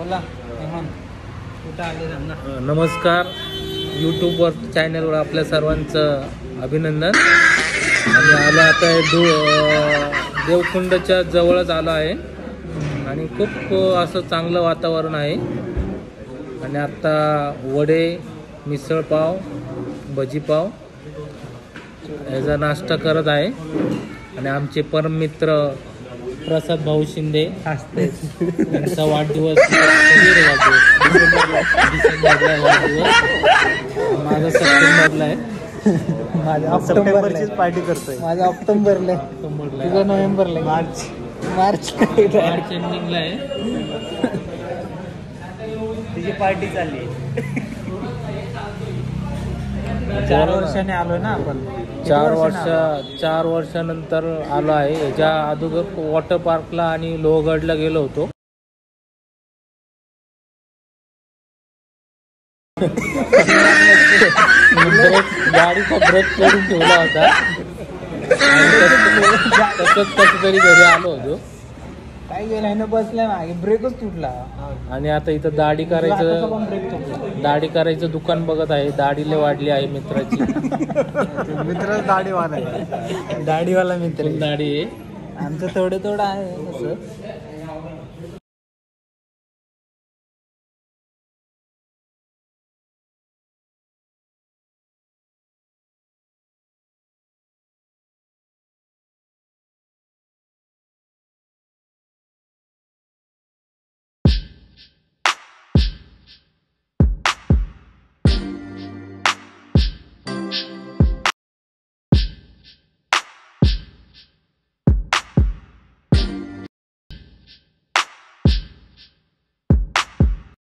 बोला कुठं आले धंदा. नमस्कार, यूट्यूबवर चॅनलवर आपल्या सर्वांचं अभिनंदन. आणि आलो आता देवकुंडच्या जवळच आलो आहे आणि खूप असं चांगलं वातावरण आहे. आणि आत्ता वडे, मिसळपाव, भजीपाव याचा नाश्ता करत आहे. आणि आमचे परममित्र प्रसाद भाऊ शिंदे यांचा वाढदिवस डिसेंबरला वाढदिवस. माझा सप्टेंबरला आहे. माझ्या ऑक्टोबरचीच पार्टी करतोय. माझ्या ऑक्टोबरला तुझं नोव्हेंबरला. मार्च एंडिंगला आहे. तिची पार्टी चालली. 4 वर्षाने आलो ना आपण. 4 वर्षानंतर आलो आहे. याच्या अगोदर वॉटर पार्कला आणि लोहगडला गेलो होतो. गाडीचा ब्रेक करून ठेवला होता. तसंच कसं तरी घरी आलो होतो. काय गेलं ना, बसलाय मागे ब्रेकच तुटला. आणि आता इथं दाढी करायचं दुकान बघत आहे. दाढीला वाढली आहे मित्राची. मित्र दाढीवाला मित्र दाढी आहे. आमचं थोडं आहे तसं.